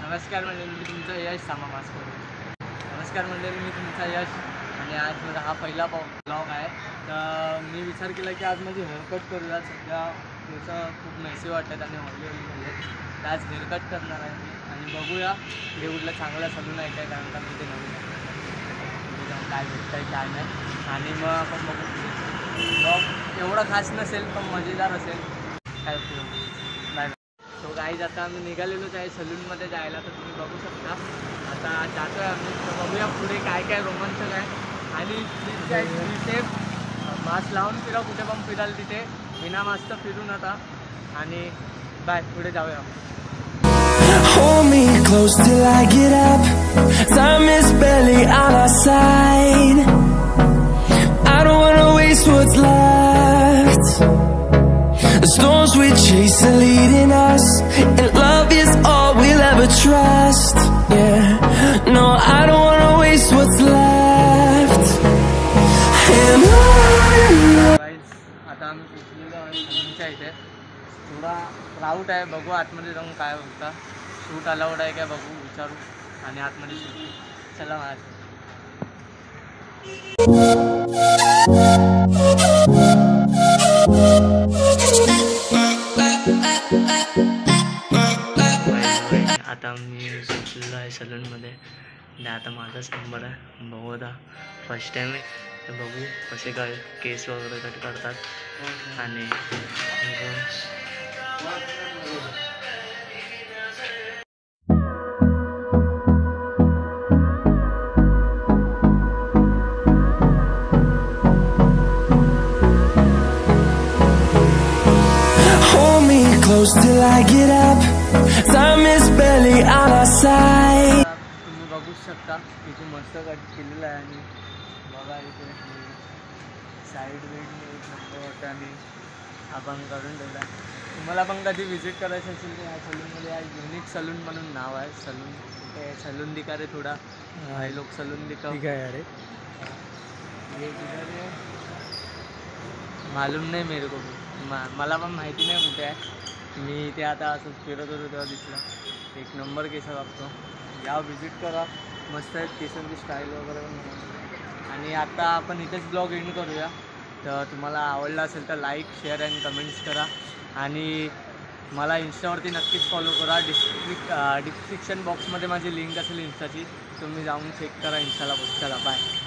नमस्कार मंडळी, मी तुमचं यश सामा मास्क करून. नमस्कार मंडळी, मी तुमचा यश आणि आज माझा हा पहिला ब्लॉग आहे. तर मी विचार केला की आज माझी हेअरकट करूया. सध्या केसं खूप मेसी वाटतात आणि ऑइली झाले, तर आज हेअरकट करणार आहे मी आणि बघूया हे कुठलं चांगलं सलून आहे काय, कारण का मी ते नवीन तिथे जाऊन काय भेटतं आहे काय नाही. आणि मग आपण बघू. ब्लॉग एवढा खास नसेल पण मजेदार असेल. काय बाय. तो गाईज आता आम्ही निघालेलोच आहे सलूनमध्ये जायला, तर तुम्ही बघू शकता. आता जातो आहे आम्ही, तर बघूया पुढे काय काय रोमांचक आहे. आणि प्लीज काय तिथे मास्क लावून फिरा, कुठे पण फिराल तिथे विना मास्क फिरून आता. आणि बाय, पुढे जाऊया आपण. Hold me close till I get up. Time is barely on our side. I don't wanna waste what's left. The storms we chase are leading us, and love is all we'll ever trust. Yeah, no, I don't wanna waste what's left. And on. आता आम्ही पोचलेलो आहे सलूनच्या इथे. थोडा crowd आहे, बघू आतमध्ये जाऊन काय होता. शूट अलाउड आहे काय बघू, विचारू आणि आतमध्ये शूट. चला माझ्या. आता मी पोचलेलो आहे सलूनमध्ये आणि आता माझाच नंबर आहे. बघू आता फर्स्ट टाईम आहे, तर बघू कसे काय केस वगैरे कट करतात. आणि Close till I get up. Time is barely on our side. तुम्ही बघू शकता किती मस्त कट केलेलं आहे. आणि बघा इथे साईड वेड एक नंबर होतं आणि आपण करून ठेवला. तुम्हाला पण कधी व्हिजिट करायचं असेल तर ह्या सलूनमध्ये आहे. युनिक सलून म्हणून नाव आहे. सलून ते सलून दिका रे थोडा हे लोक सलून दिका ठीक आहे. अरे ये मालूम नाही मेरे को, मला पण माहिती नाही कुठे आहे. मी ते आता असं फिरत होतो तेव्हा दिसलं. एक नंबर केस कापतो, या व्हिजिट करा. मस्त आहेत केसांची स्टाईल वगैरे पण. आणि आता आपण इथेच ब्लॉग एंड करूया. तर तुम्हाला आवडला असेल तर लाईक, शेअर अँड कमेंट्स करा. आणि मला इंस्टावरती नक्कीच फॉलो करा. डिस्क्रिप्शन बॉक्समध्ये माझी लिंक असेल इंस्टाची, तुम्ही जाऊन चेक करा इंस्टाला. चला बाय.